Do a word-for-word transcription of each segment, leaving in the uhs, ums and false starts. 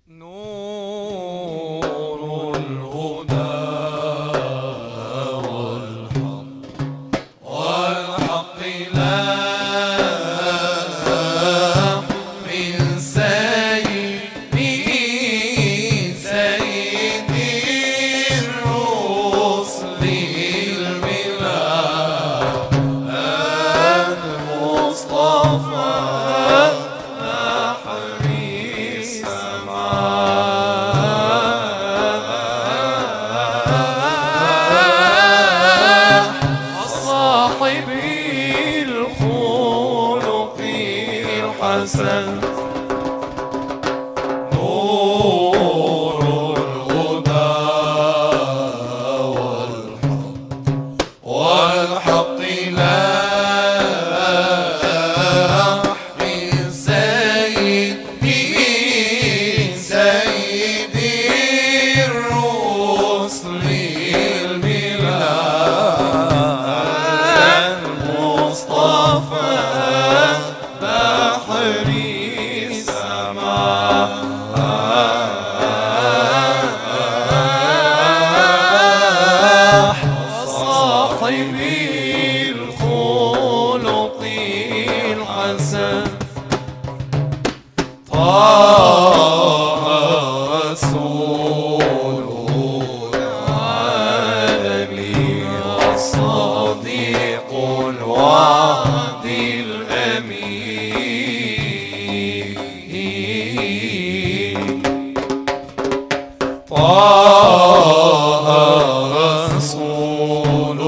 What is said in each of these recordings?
نور الهدى والحق والحق لاح من سيدي سيدي الرسل الملاح المصطفى حسن نور الهدى والحق والحق لاح من سيدي سيدي الرسل الملاح المصطفى صاحبي الخلق الحسن طه رسول العالمين الصديق الوعد الأمين طه رسول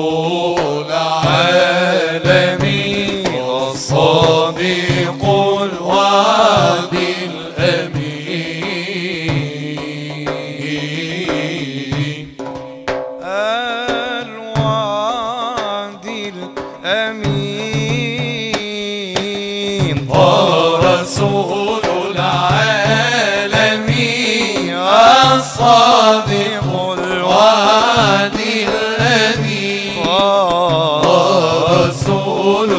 العالمين الصديق الوعد الأمين الوعد الأمين طه رسول العالمين الصادق الوعد الأمين رسول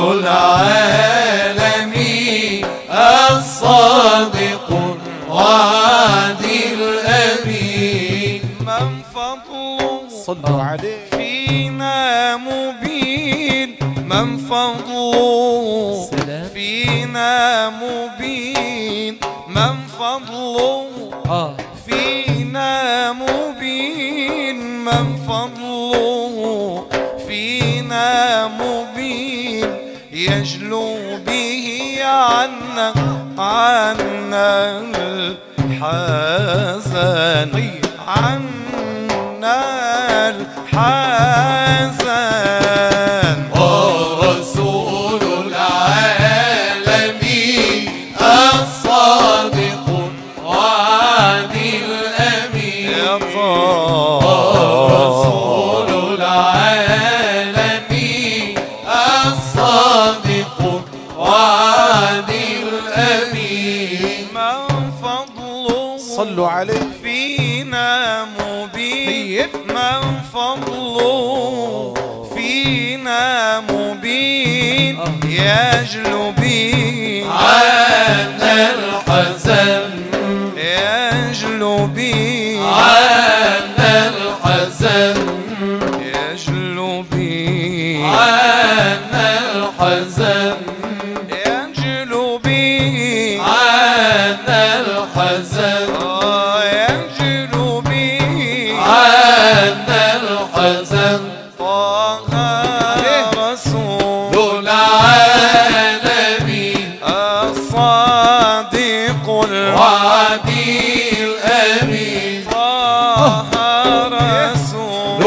العالمين الصادق الوعد الأمين من فضله صلوا عليه فينا مبين من فضله فينا مبين من فضله آه. فينا مبين من فضله فينا مبين يجلو به عنا عنا الحزن عنا الحزن ورسول العالمين الصادق الوعد الأمين رسول العالمين الصادق الوعد الأمين من فضله صلوا عليه فينا مبين من فضله فينا مبين يجلو به عنا الحزن يجلو به عنا الحزن يجلو به عنا الحزن يجلو به عنا الحزن يجلو به عنا الحزن طه رسول العالمين الصادق الوعد الأمين طه رسول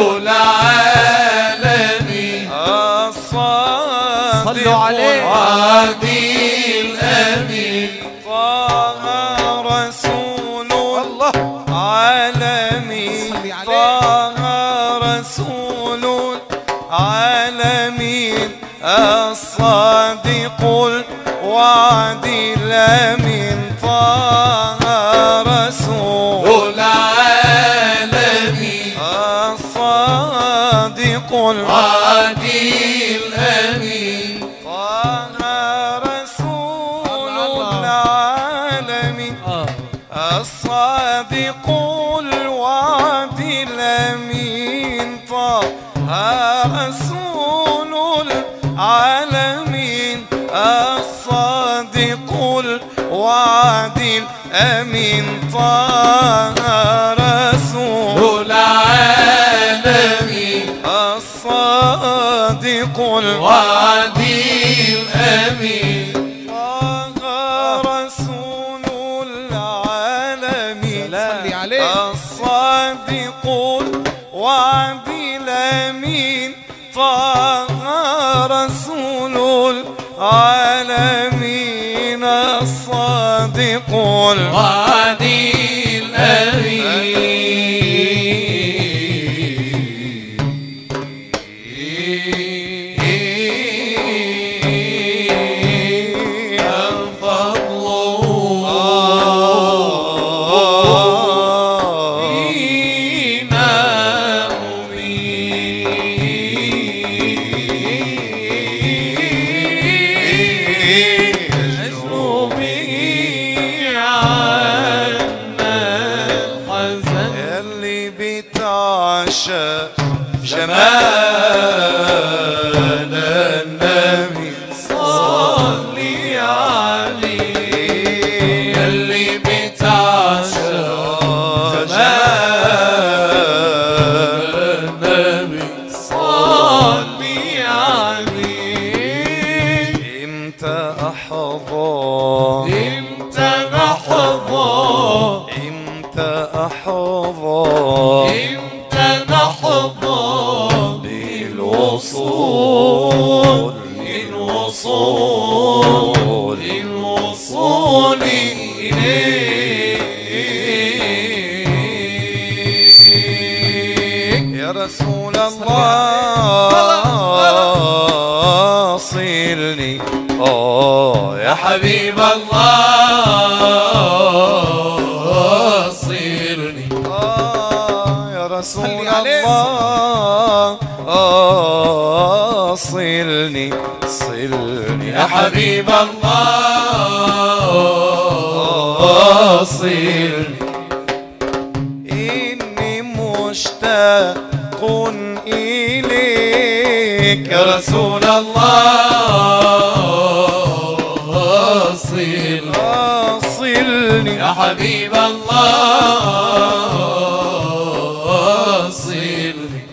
العالمين الصادق الوعد الأمين طه رسول العالمين طه رسول العالمين الصادق الوعد الأمين طه رسول العالمين الصادق الوعد الأمين طه رسول العالمين الصادق الصادق الوعد الأمين طه رسول العالمين الصادق الوعد الأمين طه رسول العالمين الصادق الوعد الأمين طه رسول العالمين صلي عليه الصادق الوعد الأمين طه رسول العالمين الصادق الوعد الأمين جمال النبي صلي عليه اللي بتعشق جمال النبي صلي عليه امتى احظى امتى احظى امتى احظى للوصول للوصول للوصول إليك يا رسول الله صلني آه يا حبيب الله صلني آه يا رسول الله آه صلني صلني يا حبيب الله صلني إني مشتاق إليك يا رسول الله صلني آه صلني يا حبيب الله صلني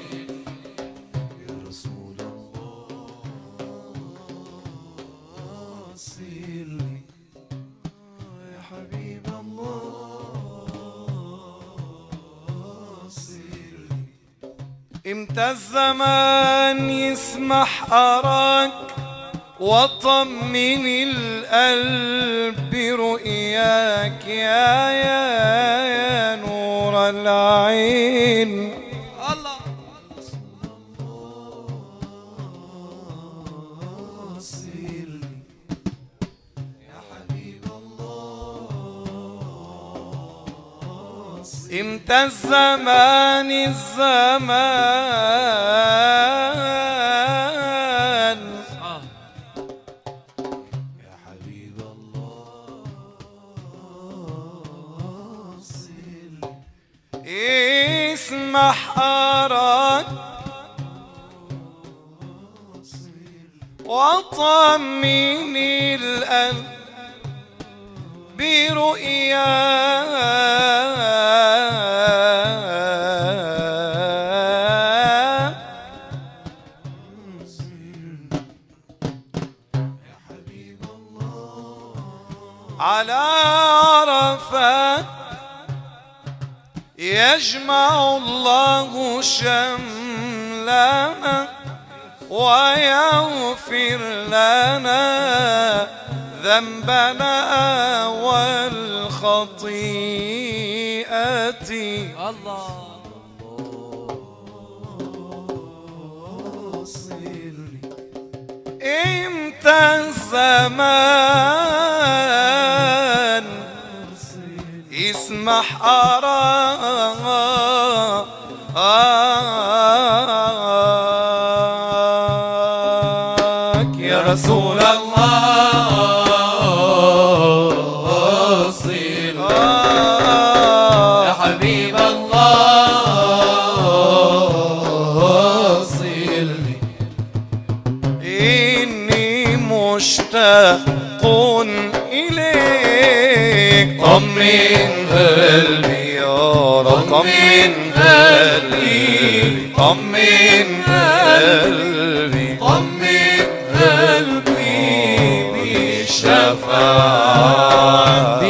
امتى الزمان يسمح أراك وطمن القلب رؤياك يا يا يا نور العين الله امتى الزمان الزمان يا حبيب الله اسمح أراك وطمن القلب برؤياك على عرفات يجمع الله شملنا ويغفر لنا ذنبنا والخطيئة الله امتى الزمان اسمح أراك يا رسول الله صل طمن قلبي يا رب طمن قلبي طمن قلبي طمن قلبي بالشفاعة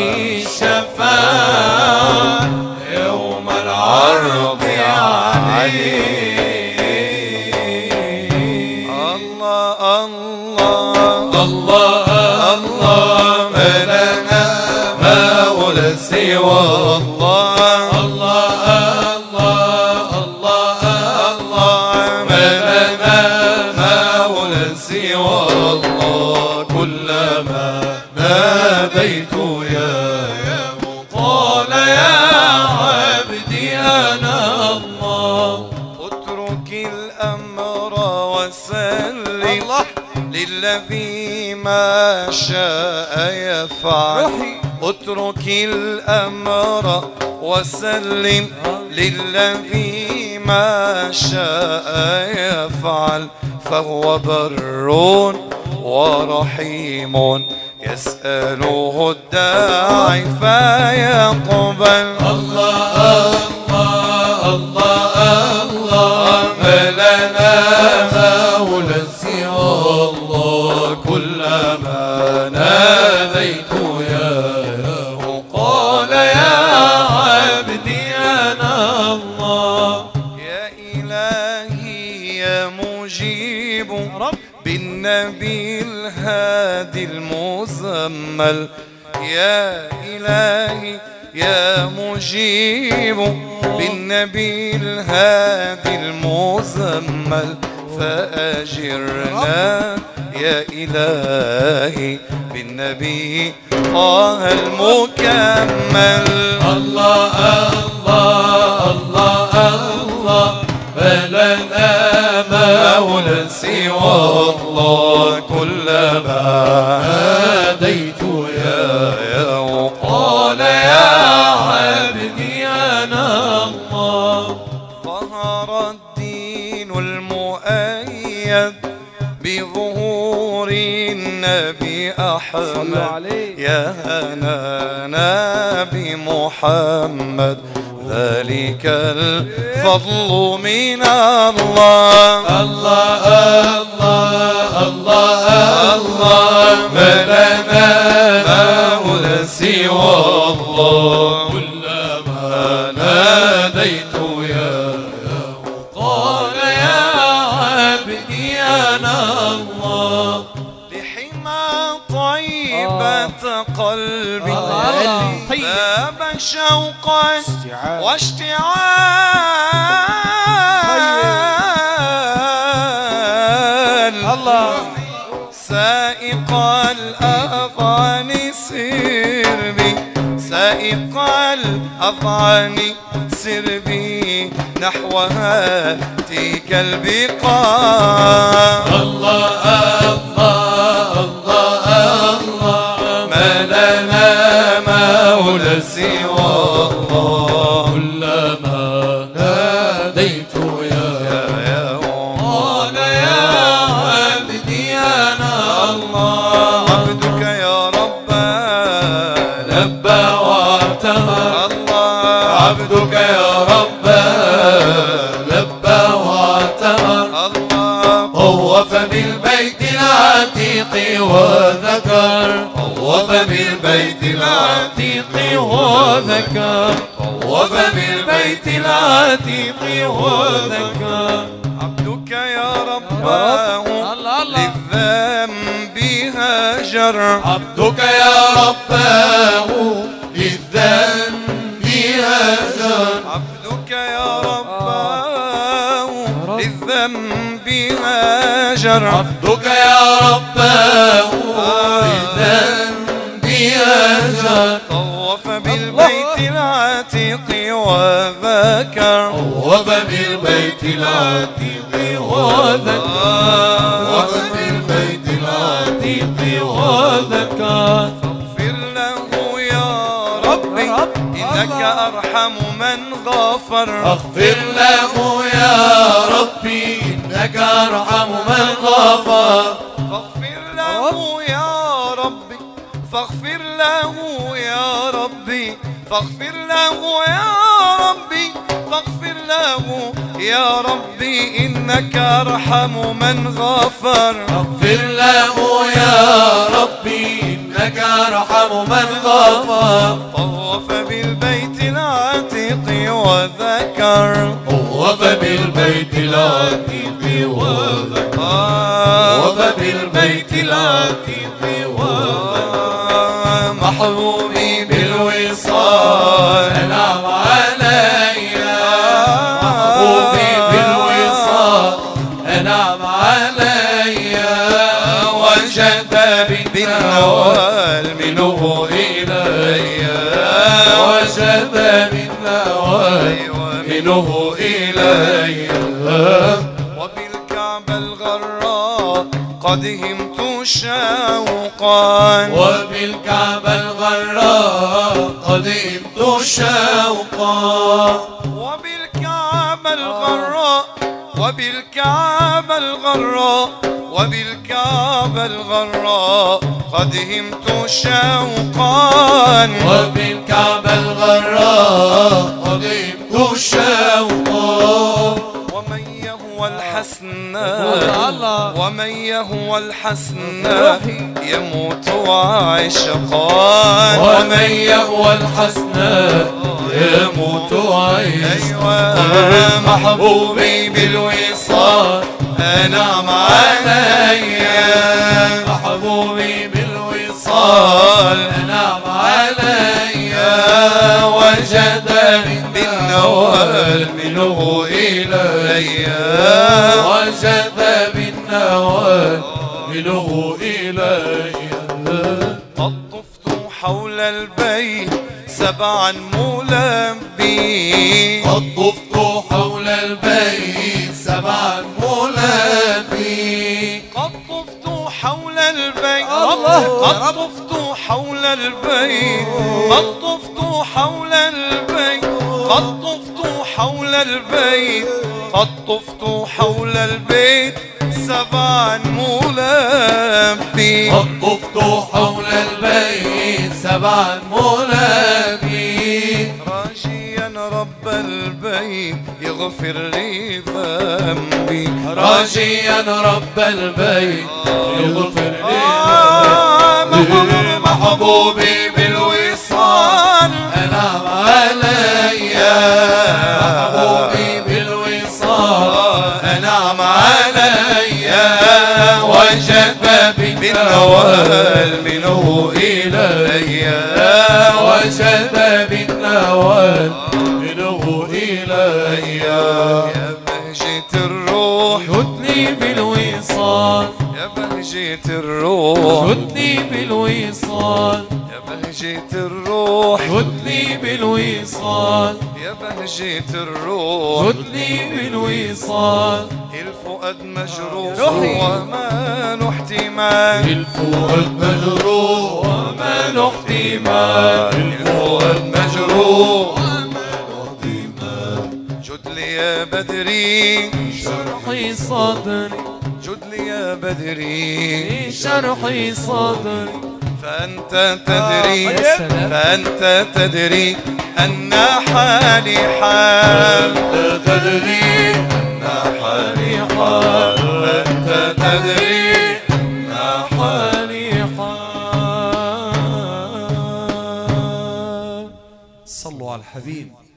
بالشفاعة يوم العرض عليه. الله الله الله الله ما لنا مولى سوى الله الله الله الله الله ما لنا مولى سوى الله كلما ناديت يا قال يا عبدي أنا الله. اترك الأمر وسلم للذي ما شاء يفعل. اترك الأمر وسلم للذي ما شاء يفعل فهو بر ورحيم يسأله الداعي فيقبل. الله الله الله الله ما لنا مولى سوى الله كلما ناديت ياه قال يا عبدي أنا الله. يا إلهي يا مجيب بالنبي الهادي المزمل. يا إلهي يا مجيب بالنبي الهادي المزمل فأجرنا يا إلهي بالنبي طه المكمل. الله الله الله الله ما لنا مولى سوى الله كلما ناديت يا يا قال يا عبدي أنا الله. ظهر الدين المؤيد بظهور النبي أحمد يا هنانا بمحمد ذلك الفضل من الله. الله الله الله الله ما لنا مولى سوى الله كلما ناديت يا قال يا عبدي أنا الله. لحمى طيبة قلبي ذاب شوقا واشتعال الله سائق الأذان سربي سائق الأذان سربي نحو هاتيك البقاع. الله الله الله الله ما لنا مولى سوى الله كلما ناديت يا يا قال يا عبدي أنا الله. عبدك يا رب لبى واعتمر. الله عبدك يا رب لبى واعتمر. الله طوف بالبيت العتيق وذكر طوف بالبيت العتيق وذكر طوف بالبيت العتيق وذكر. عبدك يا رباه للذنب هاجر. عبدك يا رباه للذنب هاجر. عبدك يا رباه للذنب هاجر. عبدك يا رباه للذنب هاجر. طوف بالبيت العتيق وذكر طوف بالبيت العتيق وذكر طوف بالبيت العتيق وذكر. فاغفر له يا ربي إنك أرحم من غفر. اغفر له يا ربي إنك أرحم من غفر. فاغفر له يا ربي فاغفر له يا ربي، فاغفر له يا ربي، فاغفر له يا ربي إنك أرحم من غفر. فاغفر له يا ربي إنك أرحم من غفر. طوف بالبيت العتيق وذكر، طوف بالبيت العتيق وذكر، طوف بالبيت العتيق وذكر. محبوبي بالوصال أنعم عليا، محبوبي بالوصال أنعم عليا. وجد بالنوال منه إليا، وجد بالنوال منه إليا. وبالكعبة الغراء قد همت شوقا، وبالكعبة الغراء قد همت شوقا. وبالكعبة الغراء، وبالكعبة الغراء، وبالكعبة الغراء قد همت شوقا. وبالكعبة الغراء قد همت شوقا. ومن يهوى الحسناء، ومن يهوى الحسناء يموت عشقا. ومن يهوى الحسناء يموت عشقا. محبوبي بالوصال أنعم عليا، محبوبي بالوصال أنعم عليا. وجد بالنوال منه إليا، وجد بالنوال منه إليا. قد طفت حول البيت سبعا ملبي، قد طفت حول البيت سبعا ملبي. قد طفت حول البيت، الله قد طفت حول البيت، قد طفت حول البيت، قد طفت حول البيت، قد طفت حول البيت سبعا ملبي. قد طفت حول البيت سبعا ملبي. راجيا رب البيت يغفر لي ذنبي، راجيا رب البيت يغفر لي ذنبي. محبوبي بالوصال أنعم عليا، محبوبي بالوصال أنعم عليا. وجد بالنوال منه إليا، وجد بالنوال منه إليا. يا بهجة الروح خذني بالوصال، يا بهجة الروح، خذني بالوصال، يا بهجة الروح، خذني بالوصال، يا بهجة الروح. خذني بالوصال. الفؤاد مجروح وما له احتمال، الفؤاد مجروح وما له احتمال، الفؤاد مجروح وما له احتمال. جد لي يا بدري شرحي صدري، جد لي يا بدري شرحي صدري. فأنت تدري، يا سلام. فأنت تدري أن حالي حال، أنت تدري أن حالي حال، أنت تدري أن حالي حال. صلوا على الحبيب.